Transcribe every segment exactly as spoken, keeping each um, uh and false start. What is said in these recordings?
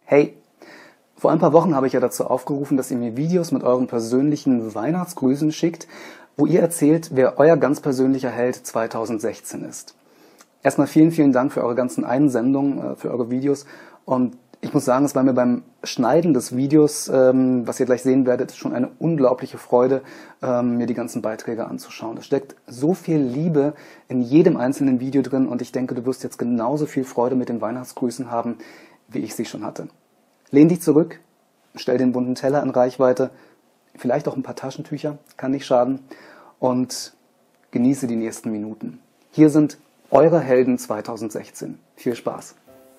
Hey, vor ein paar Wochen habe ich ja dazu aufgerufen, dass ihr mir Videos mit euren persönlichen Weihnachtsgrüßen schickt, wo ihr erzählt, wer euer ganz persönlicher Held zweitausendsechzehn ist. Erstmal vielen, vielen Dank für eure ganzen Einsendungen, für eure Videos. Und ich muss sagen, es war mir beim Schneiden des Videos, ähm, was ihr gleich sehen werdet, schon eine unglaubliche Freude, ähm, mir die ganzen Beiträge anzuschauen. Es steckt so viel Liebe in jedem einzelnen Video drin und ich denke, du wirst jetzt genauso viel Freude mit den Weihnachtsgrüßen haben, wie ich sie schon hatte. Lehn dich zurück, stell den bunten Teller in Reichweite, vielleicht auch ein paar Taschentücher, kann nicht schaden, und genieße die nächsten Minuten. Hier sind eure Helden zweitausendsechzehn. Viel Spaß!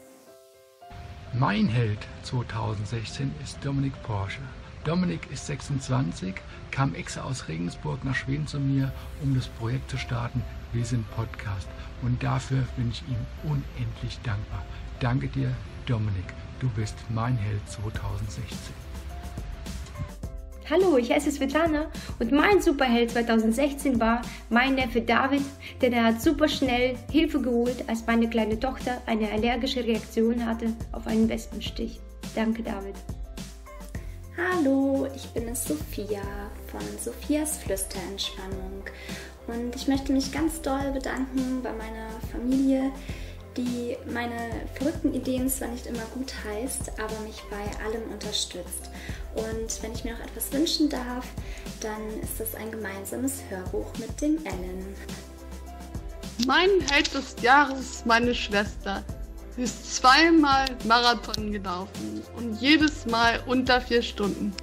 Mein Held zweitausendsechzehn ist Dominik Porsche. Dominik ist sechsundzwanzig, kam extra aus Regensburg nach Schweden zu mir, um das Projekt zu starten. Wir sind Podcast und dafür bin ich ihm unendlich dankbar. Danke dir, Dominik, du bist mein Held zweitausendsechzehn. Hallo, ich heiße Svetlana und mein Superheld zweitausendsechzehn war mein Neffe David, denn er hat super schnell Hilfe geholt, als meine kleine Tochter eine allergische Reaktion hatte auf einen Wespenstich. Danke, David. Hallo, ich bin es Sophia von Sophias Flüsterentspannung und ich möchte mich ganz doll bedanken bei meiner Familie, die meine verrückten Ideen zwar nicht immer gut heißt, aber mich bei allem unterstützt. Und wenn ich mir noch etwas wünschen darf, dann ist das ein gemeinsames Hörbuch mit dem Ellen. Mein Held des Jahres ist meine Schwester. Sie ist zweimal Marathon gelaufen und jedes Mal unter vier Stunden.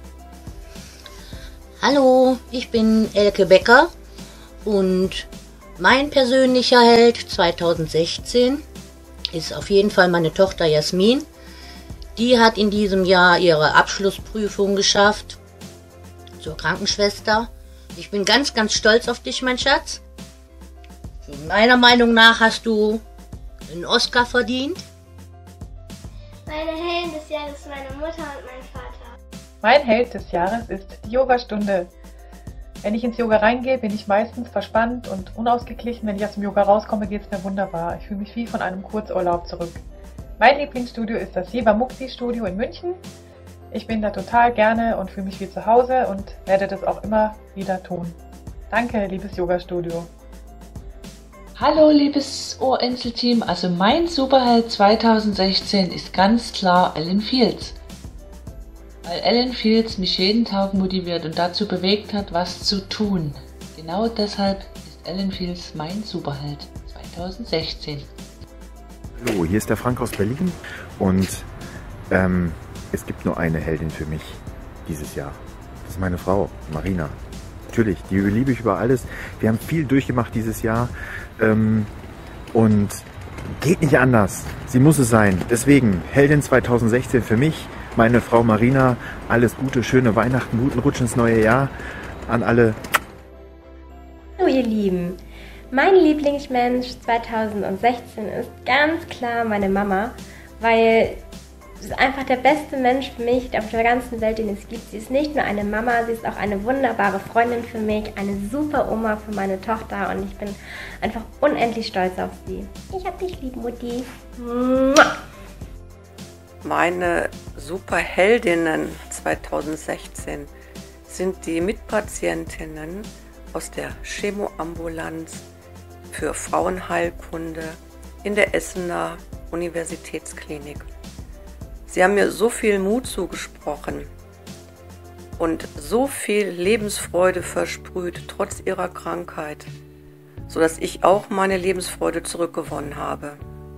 Hallo, ich bin Elke Becker und mein persönlicher Held zweitausendsechzehn ist auf jeden Fall meine Tochter Jasmin. Die hat in diesem Jahr ihre Abschlussprüfung geschafft zur Krankenschwester. Ich bin ganz, ganz stolz auf dich, mein Schatz. Meiner Meinung nach hast du einen Oscar verdient. Meine Helden des Jahres sind meine Mutter und mein Vater. Mein Held des Jahres ist die Yogastunde. Wenn ich ins Yoga reingehe, bin ich meistens verspannt und unausgeglichen. Wenn ich aus dem Yoga rauskomme, geht es mir wunderbar. Ich fühle mich wie von einem Kurzurlaub zurück. Mein Lieblingsstudio ist das Jiva Mukti Studio in München. Ich bin da total gerne und fühle mich wie zu Hause und werde das auch immer wieder tun. Danke, liebes Yoga-Studio. Hallo, liebes Ohrinsel-Team. Also mein Superheld zweitausendsechzehn ist ganz klar Ellen Fields. Weil Ellen Fields mich jeden Tag motiviert und dazu bewegt hat, was zu tun. Genau deshalb ist Ellen Fields mein Superheld zweitausendsechzehn. Hallo, hier ist der Frank aus Berlin und ähm, es gibt nur eine Heldin für mich dieses Jahr. Das ist meine Frau, Marina. Natürlich, die liebe ich über alles. Wir haben viel durchgemacht dieses Jahr ähm, und geht nicht anders. Sie muss es sein. Deswegen Heldin zweitausendsechzehn für mich. Meine Frau Marina, alles Gute, schöne Weihnachten, guten Rutsch ins neue Jahr an alle. Hallo ihr Lieben, mein Lieblingsmensch zweitausendsechzehn ist ganz klar meine Mama, weil sie ist einfach der beste Mensch für mich auf der ganzen Welt, den es gibt. Sie ist nicht nur eine Mama, sie ist auch eine wunderbare Freundin für mich, eine super Oma für meine Tochter und ich bin einfach unendlich stolz auf sie. Ich hab dich lieb, Mutti. Mua. Meine Superheldinnen zweitausendsechzehn sind die Mitpatientinnen aus der Chemoambulanz für Frauenheilkunde in der Essener Universitätsklinik. Sie haben mir so viel Mut zugesprochen und so viel Lebensfreude versprüht, trotz ihrer Krankheit, sodass ich auch meine Lebensfreude zurückgewonnen habe.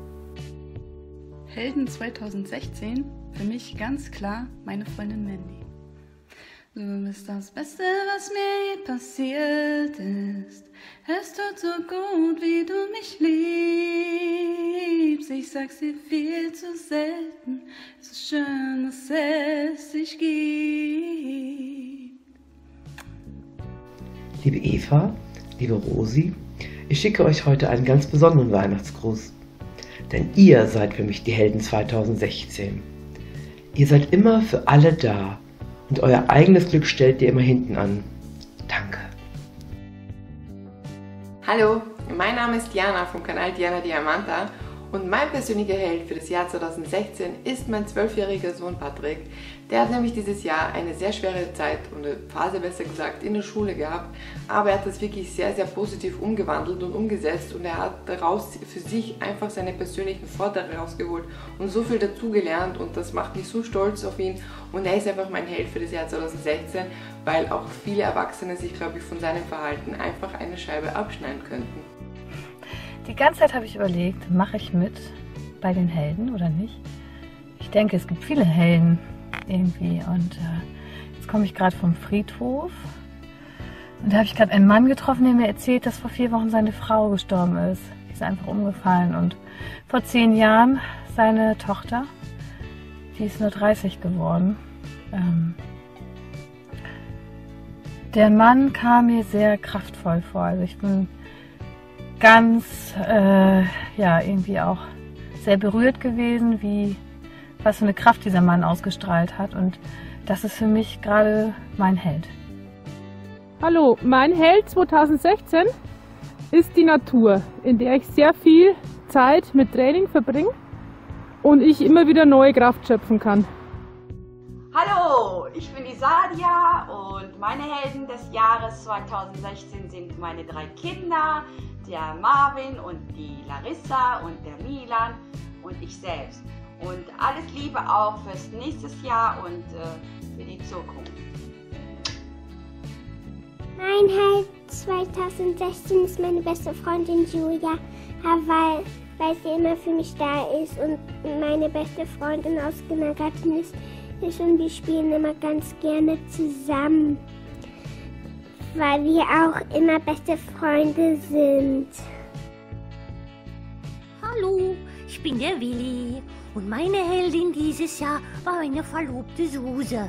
Helden zweitausendsechzehn, für mich ganz klar meine Freundin Mandy. Du bist das Beste, was mir je passiert ist. Es tut so gut, wie du mich liebst. Ich sag's dir viel zu selten. Es ist schön, dass es dich gibt. Liebe Eva, liebe Rosi, ich schicke euch heute einen ganz besonderen Weihnachtsgruß. Denn ihr seid für mich die Helden zweitausendsechzehn. Ihr seid immer für alle da und euer eigenes Glück stellt ihr immer hinten an. Danke. Hallo, mein Name ist Diana vom Kanal Diana Diamanta Und mein persönlicher Held für das Jahr zweitausendsechzehn ist mein zwölfjähriger Sohn Patrick. Der hat nämlich dieses Jahr eine sehr schwere Zeit, eine Phase besser gesagt, in der Schule gehabt. Aber er hat das wirklich sehr, sehr positiv umgewandelt und umgesetzt. Und er hat daraus für sich einfach seine persönlichen Vorteile rausgeholt und so viel dazugelernt. Und das macht mich so stolz auf ihn. Und er ist einfach mein Held für das Jahr zweitausendsechzehn, weil auch viele Erwachsene sich, glaube ich, von seinem Verhalten einfach eine Scheibe abschneiden könnten. Die ganze Zeit habe ich überlegt, mache ich mit bei den Helden oder nicht? Ich denke, es gibt viele Helden irgendwie und äh, jetzt komme ich gerade vom Friedhof und da habe ich gerade einen Mann getroffen, der mir erzählt, dass vor vier Wochen seine Frau gestorben ist. Die ist einfach umgefallen und vor zehn Jahren seine Tochter, die ist nur dreißig geworden. Ähm, der Mann kam mir sehr kraftvoll vor, also ich bin ganz, äh, ja, irgendwie auch sehr berührt gewesen, wie, was für eine Kraft dieser Mann ausgestrahlt hat. Und das ist für mich gerade mein Held. Hallo, mein Held zweitausendsechzehn ist die Natur, in der ich sehr viel Zeit mit Training verbringe und ich immer wieder neue Kraft schöpfen kann. Hallo, ich bin die Sadia und meine Helden des Jahres zweitausendsechzehn sind meine drei Kinder, der Marvin und die Larissa und der Milan und ich selbst. Und alles Liebe auch fürs nächste Jahr und äh, für die Zukunft. Mein Held zweitausendsechzehn ist meine beste Freundin Julia, weil, weil sie immer für mich da ist und meine beste Freundin aus Kindergarten ist, ist und wir spielen immer ganz gerne zusammen, weil wir auch immer beste Freunde sind. Hallo, ich bin der Willi und meine Heldin dieses Jahr war meine verlobte Suse.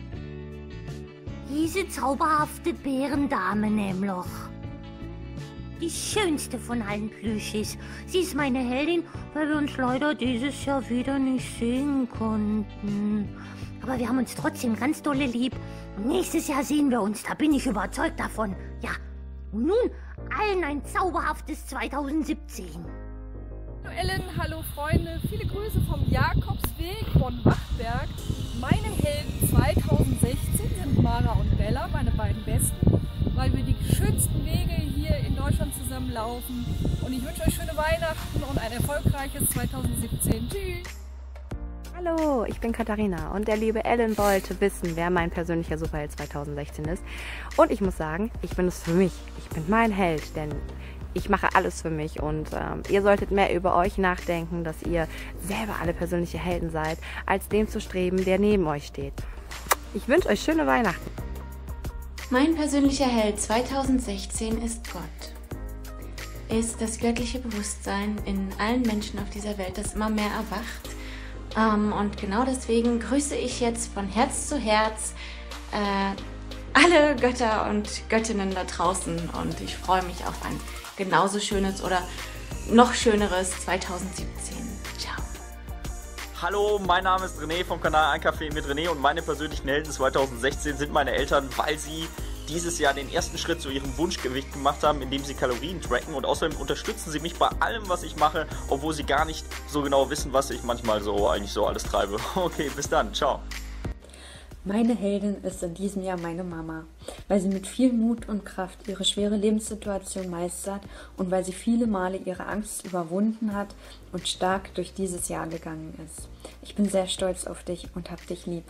Diese zauberhafte Bärendame nämlich. Die schönste von allen Plüschis. Sie ist meine Heldin, weil wir uns leider dieses Jahr wieder nicht sehen konnten. Aber wir haben uns trotzdem ganz dolle lieb. Und nächstes Jahr sehen wir uns, da bin ich überzeugt davon. Ja, und nun allen ein zauberhaftes zweitausendsiebzehn. Hallo Ellen, hallo Freunde, viele Grüße vom Jakobsweg von Wachtberg. Meine Helden zweitausendsechzehn sind Mara und Bella, meine beiden Besten, weil wir die schönsten Wege hier in Deutschland zusammen laufen. Und ich wünsche euch schöne Weihnachten und ein erfolgreiches zweitausendsiebzehn. Tschüss! Hallo, ich bin Katharina und der liebe Ellen wollte wissen, wer mein persönlicher Superheld zweitausendsechzehn ist. Und ich muss sagen, ich bin es für mich. Ich bin mein Held, denn ich mache alles für mich und ähm, ihr solltet mehr über euch nachdenken, dass ihr selber alle persönliche Helden seid, als dem zu streben, der neben euch steht. Ich wünsche euch schöne Weihnachten. Mein persönlicher Held zweitausendsechzehn ist Gott. Er ist das göttliche Bewusstsein in allen Menschen auf dieser Welt, das immer mehr erwacht. Ähm, und genau deswegen grüße ich jetzt von Herz zu Herz äh, alle Götter und Göttinnen da draußen und ich freue mich auf ein genauso schönes oder noch schöneres zweitausendsiebzehn. Ciao. Hallo, mein Name ist René vom Kanal Ein Kaffee mit René und meine persönlichen Helden zweitausendsechzehn sind meine Eltern, weil sie dieses Jahr den ersten Schritt zu ihrem Wunschgewicht gemacht haben, indem sie Kalorien tracken und außerdem unterstützen sie mich bei allem, was ich mache, obwohl sie gar nicht so genau wissen, was ich manchmal so eigentlich so alles treibe. Okay, bis dann, ciao. Meine Heldin ist in diesem Jahr meine Mama, weil sie mit viel Mut und Kraft ihre schwere Lebenssituation meistert und weil sie viele Male ihre Angst überwunden hat und stark durch dieses Jahr gegangen ist. Ich bin sehr stolz auf dich und hab dich lieb.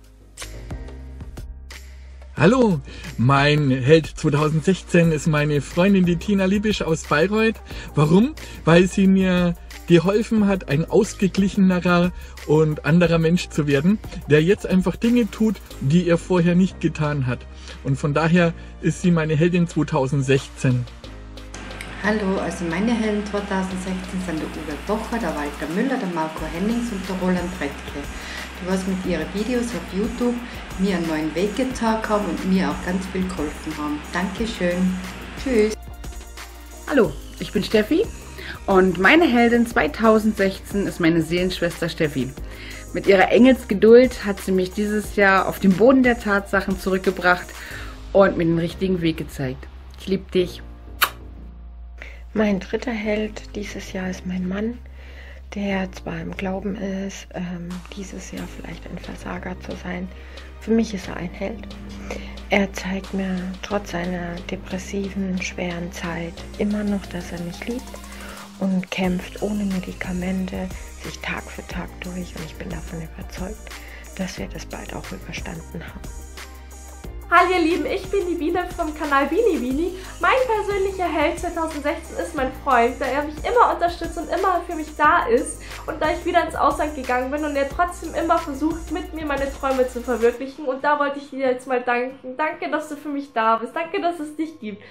Hallo, mein Held zweitausendsechzehn ist meine Freundin, die Tina Liebisch aus Bayreuth. Warum? Weil sie mir geholfen hat, ein ausgeglichenerer und anderer Mensch zu werden, der jetzt einfach Dinge tut, die er vorher nicht getan hat. Und von daher ist sie meine Heldin zweitausendsechzehn. Hallo, also meine Helden zweitausendsechzehn sind der Uwe Bocher, der Walter Müller, der Marco Hennings und der Roland Brettke, die was mit ihren Videos auf YouTube mir einen neuen Weg gezeigt haben und mir auch ganz viel geholfen haben. Dankeschön. Tschüss. Hallo, ich bin Steffi und meine Heldin zweitausendsechzehn ist meine Seelenschwester Steffi. Mit ihrer Engelsgeduld hat sie mich dieses Jahr auf den Boden der Tatsachen zurückgebracht und mir den richtigen Weg gezeigt. Ich liebe dich. Mein dritter Held dieses Jahr ist mein Mann, der zwar im Glauben ist, ähm, dieses Jahr vielleicht ein Versager zu sein. Für mich ist er ein Held. Er zeigt mir trotz seiner depressiven, schweren Zeit immer noch, dass er mich liebt und kämpft ohne Medikamente sich Tag für Tag durch. Und ich bin davon überzeugt, dass wir das bald auch überstanden haben. Hallo ihr Lieben, ich bin die Biene vom Kanal Bini Bini. Mein persönlicher Held zweitausendsechzehn ist mein Freund, da er mich immer unterstützt und immer für mich da ist. Und da ich wieder ins Ausland gegangen bin und er trotzdem immer versucht, mit mir meine Träume zu verwirklichen. Und da wollte ich dir jetzt mal danken. Danke, dass du für mich da bist. Danke, dass es dich gibt.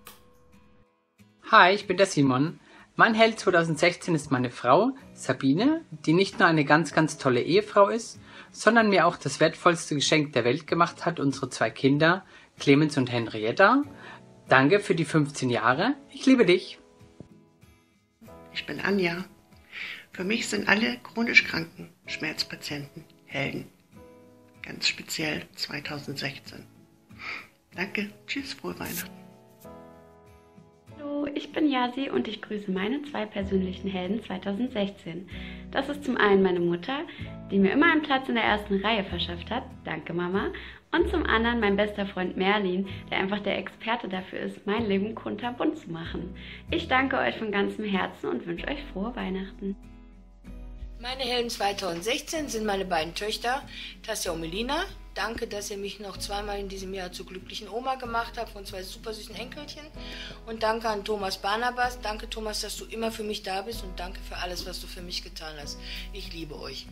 Hi, ich bin der Simon. Mein Held zweitausendsechzehn ist meine Frau, Sabine, die nicht nur eine ganz, ganz tolle Ehefrau ist, sondern mir auch das wertvollste Geschenk der Welt gemacht hat, unsere zwei Kinder, Clemens und Henrietta. Danke für die fünfzehn Jahre. Ich liebe dich. Ich bin Anja. Für mich sind alle chronisch kranken Schmerzpatienten Helden. Ganz speziell zweitausendsechzehn. Danke. Tschüss, frohe Weihnachten. Hallo, ich bin Yasi und ich grüße meine zwei persönlichen Helden zweitausendsechzehn. Das ist zum einen meine Mutter, die mir immer einen Platz in der ersten Reihe verschafft hat. Danke, Mama. Und zum anderen mein bester Freund Merlin, der einfach der Experte dafür ist, mein Leben kunterbunt zu machen. Ich danke euch von ganzem Herzen und wünsche euch frohe Weihnachten. Meine Helden zweitausendsechzehn sind meine beiden Töchter, Tasja und Melina. Danke, dass ihr mich noch zweimal in diesem Jahr zur glücklichen Oma gemacht habt von zwei super süßen Enkelchen. Und danke an Thomas Barnabas. Danke, Thomas, dass du immer für mich da bist und danke für alles, was du für mich getan hast. Ich liebe euch.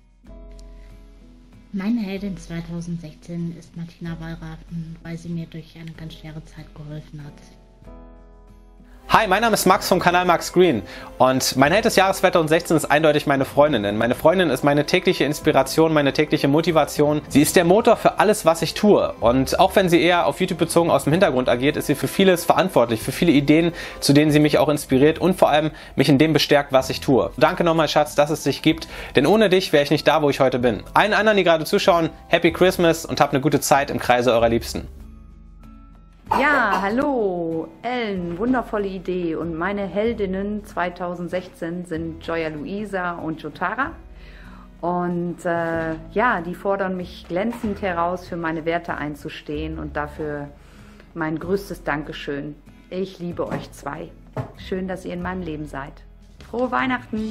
Meine Heldin zweitausendsechzehn ist Martina Wallrafen, weil sie mir durch eine ganz schwere Zeit geholfen hat. Hi, mein Name ist Max vom Kanal Max Green und mein Held des Jahres zweitausendsechzehn ist eindeutig meine Freundin. Denn meine Freundin ist meine tägliche Inspiration, meine tägliche Motivation. Sie ist der Motor für alles, was ich tue. Und auch wenn sie eher auf YouTube bezogen aus dem Hintergrund agiert, ist sie für vieles verantwortlich, für viele Ideen, zu denen sie mich auch inspiriert und vor allem mich in dem bestärkt, was ich tue. Danke nochmal, Schatz, dass es dich gibt, denn ohne dich wäre ich nicht da, wo ich heute bin. Allen anderen, die gerade zuschauen, Happy Christmas und habt eine gute Zeit im Kreise eurer Liebsten. Ja, hallo, Ellen, wundervolle Idee und meine Heldinnen zweitausendsechzehn sind Joya Luisa und Jotara und äh, ja, die fordern mich glänzend heraus, für meine Werte einzustehen und dafür mein größtes Dankeschön. Ich liebe euch zwei. Schön, dass ihr in meinem Leben seid. Frohe Weihnachten!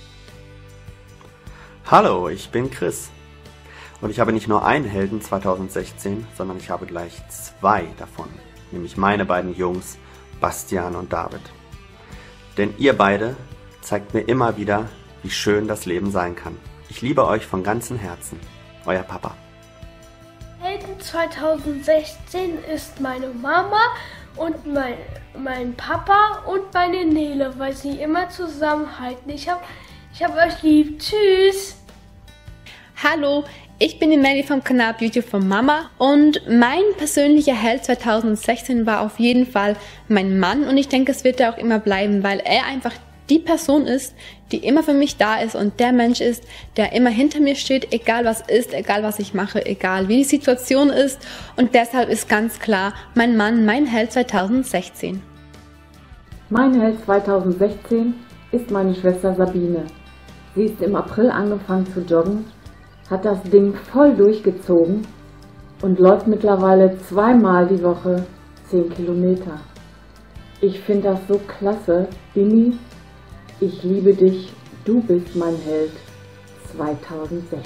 Hallo, ich bin Chris. Und ich habe nicht nur einen Helden zweitausendsechzehn, sondern ich habe gleich zwei davon, nämlich meine beiden Jungs, Bastian und David. Denn ihr beide zeigt mir immer wieder, wie schön das Leben sein kann. Ich liebe euch von ganzem Herzen. Euer Papa. Helden zweitausendsechzehn ist meine Mama und mein, mein Papa und meine Nele, weil sie immer zusammenhalten. Ich hab, ich hab euch lieb. Tschüss! Hallo, ich bin die Melly vom Kanal Beauty von Mama und mein persönlicher Held zweitausendsechzehn war auf jeden Fall mein Mann und ich denke, es wird er auch immer bleiben, weil er einfach die Person ist, die immer für mich da ist und der Mensch ist, der immer hinter mir steht, egal was ist, egal was ich mache, egal wie die Situation ist und deshalb ist ganz klar mein Mann mein Held zweitausendsechzehn. Mein Held zweitausendsechzehn ist meine Schwester Sabine. Sie ist im April angefangen zu joggen, hat das Ding voll durchgezogen und läuft mittlerweile zweimal die Woche zehn Kilometer. Ich finde das so klasse. Bini, ich liebe dich, du bist mein Held zweitausendsechzehn.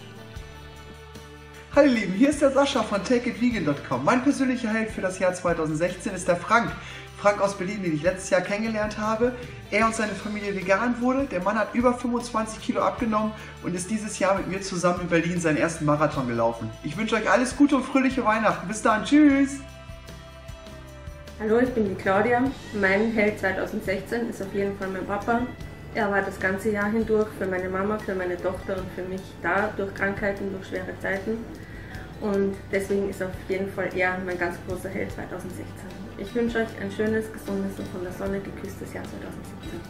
Hallo ihr Lieben, hier ist der Sascha von take it vegan punkt com. Mein persönlicher Held für das Jahr zweitausendsechzehn ist der Frank. Frank aus Berlin, den ich letztes Jahr kennengelernt habe. Er und seine Familie vegan wurde. Der Mann hat über fünfundzwanzig Kilo abgenommen und ist dieses Jahr mit mir zusammen in Berlin seinen ersten Marathon gelaufen. Ich wünsche euch alles Gute und fröhliche Weihnachten. Bis dann, tschüss! Hallo, ich bin die Claudia. Mein Held zweitausendsechzehn ist auf jeden Fall mein Papa. Er war das ganze Jahr hindurch für meine Mama, für meine Tochter und für mich da, durch Krankheiten, durch schwere Zeiten. Und deswegen ist auf jeden Fall er mein ganz großer Held zweitausendsechzehn. Ich wünsche euch ein schönes, gesundes und von der Sonne geküsstes Jahr zweitausendsiebzehn.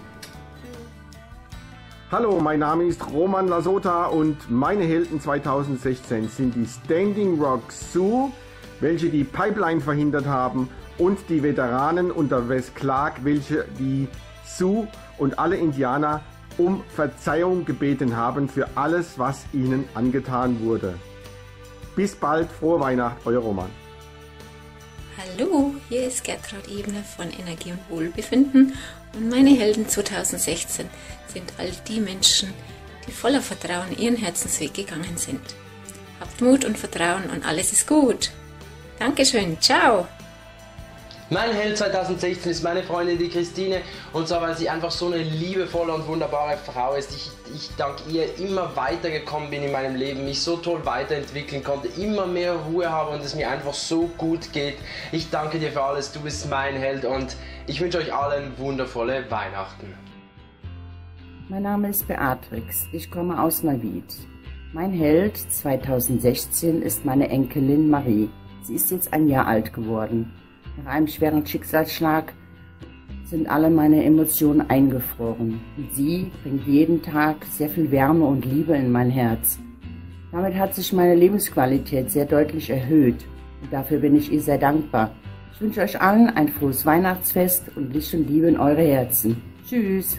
Hallo, mein Name ist Roman Lasota und meine Helden zweitausendsechzehn sind die Standing Rock Sioux, welche die Pipeline verhindert haben, und die Veteranen unter Wes Clark, welche die Sioux und alle Indianer um Verzeihung gebeten haben für alles, was ihnen angetan wurde. Bis bald, frohe Weihnacht, euer Roman. Hallo, hier ist Gertraud Ebner von Energie und Wohlbefinden und meine Helden zweitausendsechzehn sind all die Menschen, die voller Vertrauen ihren Herzensweg gegangen sind. Habt Mut und Vertrauen und alles ist gut. Dankeschön, ciao! Mein Held zweitausendsechzehn ist meine Freundin, die Christine, und zwar, weil sie einfach so eine liebevolle und wunderbare Frau ist. Ich, ich dank ihr immer weitergekommen bin in meinem Leben, mich so toll weiterentwickeln konnte, immer mehr Ruhe habe und es mir einfach so gut geht. Ich danke dir für alles, du bist mein Held und ich wünsche euch allen wundervolle Weihnachten. Mein Name ist Beatrix, ich komme aus Neuwied. Mein Held zweitausendsechzehn ist meine Enkelin Marie. Sie ist jetzt ein Jahr alt geworden. Nach einem schweren Schicksalsschlag sind alle meine Emotionen eingefroren. Und sie bringt jeden Tag sehr viel Wärme und Liebe in mein Herz. Damit hat sich meine Lebensqualität sehr deutlich erhöht. Und dafür bin ich ihr sehr dankbar. Ich wünsche euch allen ein frohes Weihnachtsfest und Licht und Liebe in eure Herzen. Tschüss!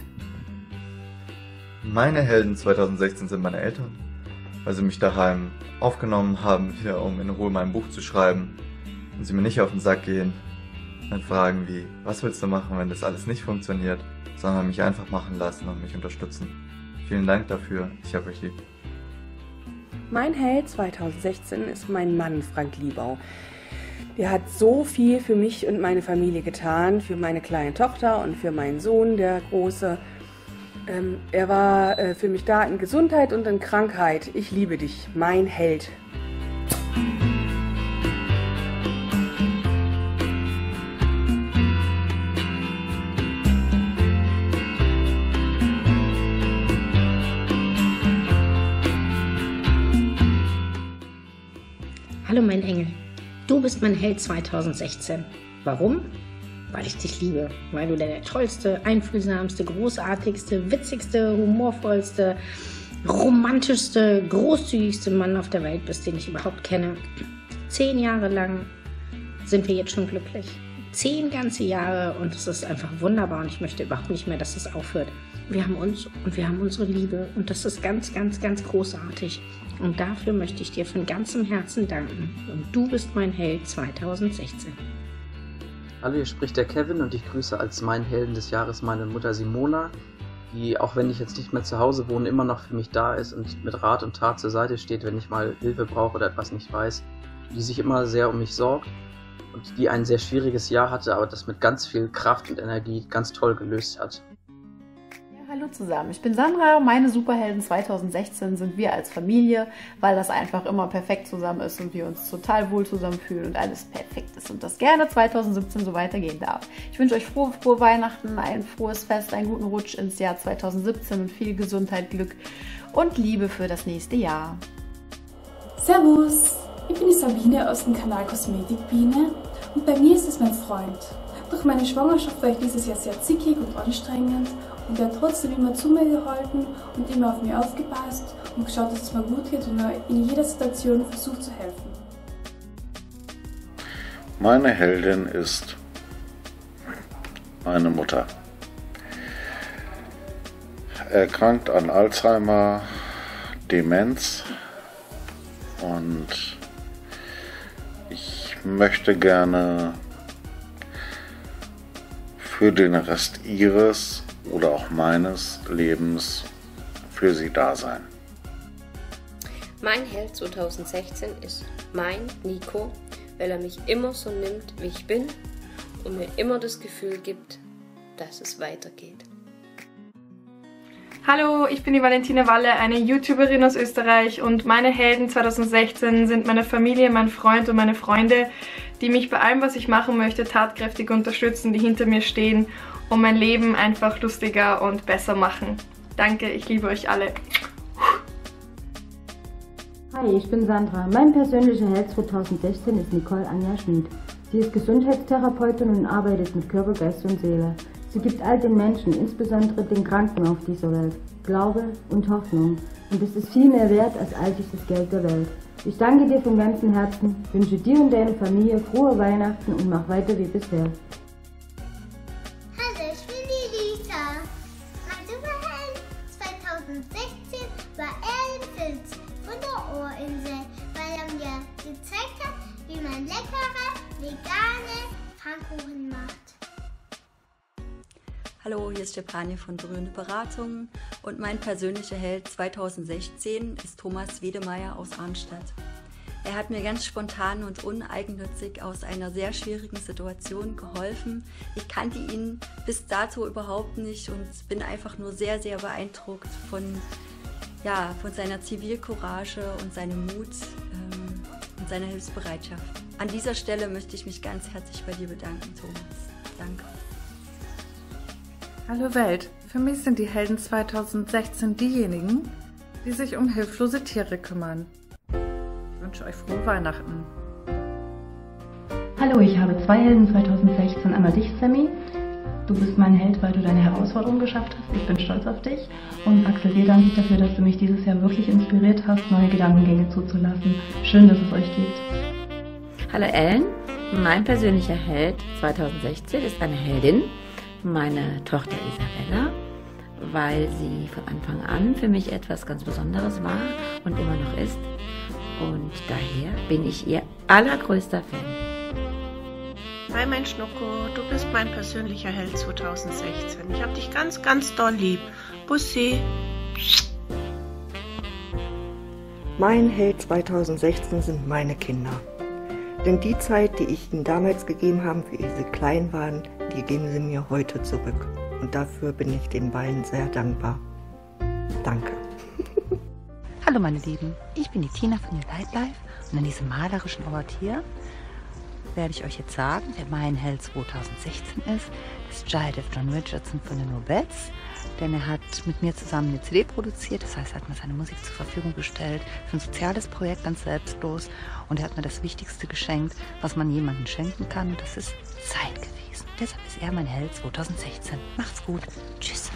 Meine Helden zweitausendsechzehn sind meine Eltern, weil sie mich daheim aufgenommen haben, wieder um in Ruhe mein Buch zu schreiben und sie mir nicht auf den Sack gehen mit Fragen wie, was willst du machen, wenn das alles nicht funktioniert, sondern mich einfach machen lassen und mich unterstützen. Vielen Dank dafür, ich hab euch lieb. Mein Held zweitausendsechzehn ist mein Mann Frank Liebau. Der hat so viel für mich und meine Familie getan, für meine kleine Tochter und für meinen Sohn, der Große. Ähm, er war äh, für mich da in Gesundheit und in Krankheit. Ich liebe dich, mein Held. Hallo mein Engel, du bist mein Held zweitausendsechzehn. Warum? Weil ich dich liebe, weil du der tollste, einfühlsamste, großartigste, witzigste, humorvollste, romantischste, großzügigste Mann auf der Welt bist, den ich überhaupt kenne. Zehn Jahre lang sind wir jetzt schon glücklich. Zehn ganze Jahre und es ist einfach wunderbar und ich möchte überhaupt nicht mehr, dass es aufhört. Wir haben uns und wir haben unsere Liebe und das ist ganz, ganz, ganz großartig. Und dafür möchte ich dir von ganzem Herzen danken. Und du bist mein Held zweitausendsechzehn. Hallo, hier spricht der Kevin und ich grüße als meinen Helden des Jahres meine Mutter Simona, die, auch wenn ich jetzt nicht mehr zu Hause wohne, immer noch für mich da ist und mit Rat und Tat zur Seite steht, wenn ich mal Hilfe brauche oder etwas nicht weiß, die sich immer sehr um mich sorgt und die ein sehr schwieriges Jahr hatte, aber das mit ganz viel Kraft und Energie ganz toll gelöst hat. Hallo zusammen, ich bin Sandra. Meine Superhelden zweitausendsechzehn sind wir als Familie, weil das einfach immer perfekt zusammen ist und wir uns total wohl zusammen fühlen und alles perfekt ist und das gerne zweitausendsiebzehn so weitergehen darf. Ich wünsche euch frohe, frohe Weihnachten, ein frohes Fest, einen guten Rutsch ins Jahr zweitausendsiebzehn und viel Gesundheit, Glück und Liebe für das nächste Jahr. Servus, ich bin die Sabine aus dem Kanal Kosmetikbiene und bei mir ist es mein Freund. Durch meine Schwangerschaft war ich dieses Jahr sehr zickig und anstrengend. Und er hat trotzdem immer zu mir gehalten und immer auf mich aufgepasst und geschaut, dass es mir gut geht und mir in jeder Situation versucht zu helfen. Meine Heldin ist meine Mutter. Erkrankt an Alzheimer, Demenz und ich möchte gerne für den Rest ihres oder auch meines Lebens für sie da sein. Mein Held zweitausendsechzehn ist mein Nico, weil er mich immer so nimmt, wie ich bin und mir immer das Gefühl gibt, dass es weitergeht. Hallo, ich bin die Valentina Walle, eine YouTuberin aus Österreich und meine Helden zweitausendsechzehn sind meine Familie, mein Freund und meine Freunde, die mich bei allem, was ich machen möchte, tatkräftig unterstützen, die hinter mir stehen und mein Leben einfach lustiger und besser machen. Danke, ich liebe euch alle. Hi, ich bin Sandra. Mein persönlicher Held zweitausendsechzehn ist Nicole Anja Schmid. Sie ist Gesundheitstherapeutin und arbeitet mit Körper, Geist und Seele. Sie gibt all den Menschen, insbesondere den Kranken auf dieser Welt, Glaube und Hoffnung. Und es ist viel mehr wert als all dieses Geld der Welt. Ich danke dir von ganzem Herzen, wünsche dir und deiner Familie frohe Weihnachten und mach weiter wie bisher. Hallo, ich bin die Lisa. Mein Superheld Insel, weil er mir gezeigt hat, wie man leckere, vegane Pfannkuchen macht. Hallo, hier ist Stepanie von Berührende Beratungen und mein persönlicher Held zweitausendsechzehn ist Thomas Wedemeyer aus Arnstadt. Er hat mir ganz spontan und uneigennützig aus einer sehr schwierigen Situation geholfen. Ich kannte ihn bis dato überhaupt nicht und bin einfach nur sehr, sehr beeindruckt von, ja, von seiner Zivilcourage und seinem Mut ähm, und seiner Hilfsbereitschaft. An dieser Stelle möchte ich mich ganz herzlich bei dir bedanken, Thomas. Danke. Hallo Welt, für mich sind die Helden zweitausendsechzehn diejenigen, die sich um hilflose Tiere kümmern. Ich wünsche euch frohe Weihnachten. Hallo, ich habe zwei Helden zweitausendsechzehn. Einmal dich, Sammy. Du bist mein Held, weil du deine Herausforderung geschafft hast. Ich bin stolz auf dich. Und Axel, dir danke ich dafür, dass du mich dieses Jahr wirklich inspiriert hast, neue Gedankengänge zuzulassen. Schön, dass es euch gibt. Hallo Ellen, mein persönlicher Held zweitausendsechzehn ist eine Heldin, meine Tochter Isabella, weil sie von Anfang an für mich etwas ganz Besonderes war und immer noch ist. Und daher bin ich ihr allergrößter Fan. Hi mein Schnucko, du bist mein persönlicher Held zweitausendsechzehn. Ich hab dich ganz, ganz doll lieb. Bussi. Mein Held zweitausendsechzehn sind meine Kinder. Denn die Zeit, die ich ihnen damals gegeben habe, wie sie klein waren, die geben sie mir heute zurück. Und dafür bin ich den beiden sehr dankbar. Danke. Hallo meine Lieben, ich bin die Tina von New Light Life und an diesem malerischen Ort hier werde ich euch jetzt sagen, wer mein Held zweitausendsechzehn ist. Das ist Joseph John Richardson von den Nobels, denn er hat mit mir zusammen eine C D produziert, das heißt, er hat mir seine Musik zur Verfügung gestellt für ein soziales Projekt, ganz selbstlos, und er hat mir das Wichtigste geschenkt, was man jemandem schenken kann, und das ist Zeit gewesen. Deshalb ist er mein Held zweitausendsechzehn. Macht's gut. Tschüss.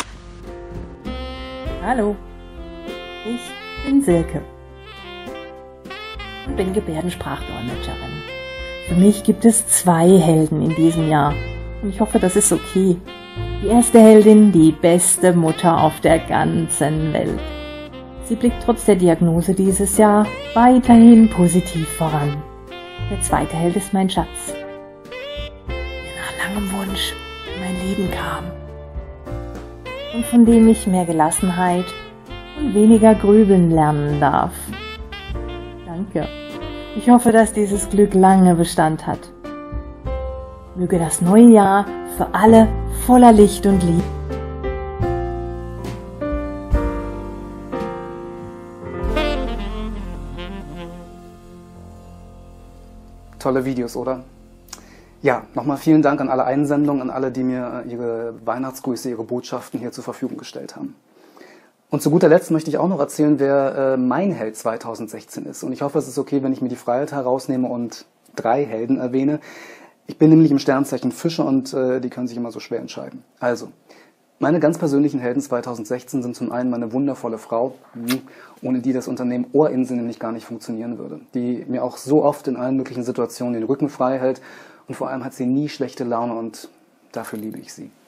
Hallo. Ich bin Silke und bin Gebärdensprachdolmetscherin. Für mich gibt es zwei Helden in diesem Jahr und ich hoffe, das ist okay. Die erste Heldin, die beste Mutter auf der ganzen Welt. Sie blickt trotz der Diagnose dieses Jahr weiterhin positiv voran. Der zweite Held ist mein Schatz, der nach langem Wunsch in mein Leben kam und von dem ich mehr Gelassenheit und weniger grübeln lernen darf. Danke. Ich hoffe, dass dieses Glück lange Bestand hat. Möge das neue Jahr für alle voller Licht und Liebe. Tolle Videos, oder? Ja, nochmal vielen Dank an alle Einsendungen, an alle, die mir ihre Weihnachtsgrüße, ihre Botschaften hier zur Verfügung gestellt haben. Und zu guter Letzt möchte ich auch noch erzählen, wer äh, mein Held zweitausendsechzehn ist. Und ich hoffe, es ist okay, wenn ich mir die Freiheit herausnehme und drei Helden erwähne. Ich bin nämlich im Sternzeichen Fische und äh, die können sich immer so schwer entscheiden. Also, meine ganz persönlichen Helden zweitausendsechzehn sind zum einen meine wundervolle Frau, ohne die das Unternehmen Ohrinsel nämlich gar nicht funktionieren würde. Die mir auch so oft in allen möglichen Situationen den Rücken frei hält. Und vor allem hat sie nie schlechte Laune und dafür liebe ich sie.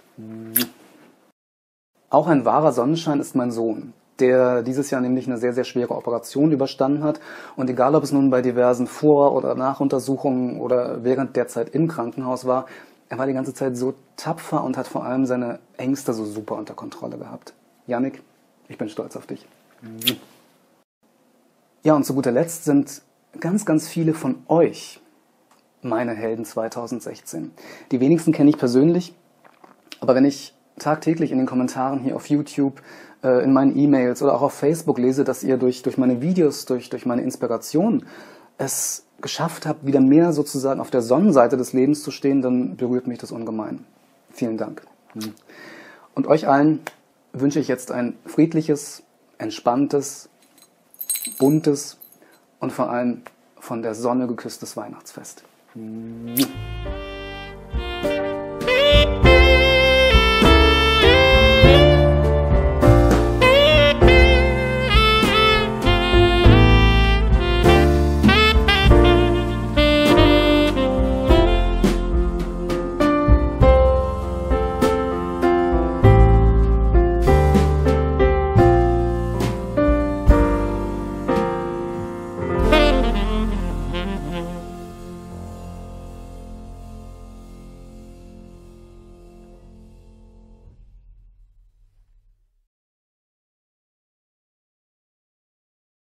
Auch ein wahrer Sonnenschein ist mein Sohn, der dieses Jahr nämlich eine sehr, sehr schwere Operation überstanden hat. Und egal, ob es nun bei diversen Vor- oder Nachuntersuchungen oder während der Zeit im Krankenhaus war, er war die ganze Zeit so tapfer und hat vor allem seine Ängste so super unter Kontrolle gehabt. Jannik, ich bin stolz auf dich. Ja, und zu guter Letzt sind ganz, ganz viele von euch meine Helden zweitausendsechzehn. Die wenigsten kenne ich persönlich, aber wenn ich tagtäglich in den Kommentaren hier auf YouTube, äh, in meinen E-Mails oder auch auf Facebook lese, dass ihr durch, durch meine Videos, durch, durch meine Inspiration es geschafft habt, wieder mehr sozusagen auf der Sonnenseite des Lebens zu stehen, dann berührt mich das ungemein. Vielen Dank. Und euch allen wünsche ich jetzt ein friedliches, entspanntes, buntes und vor allem von der Sonne geküsstes Weihnachtsfest.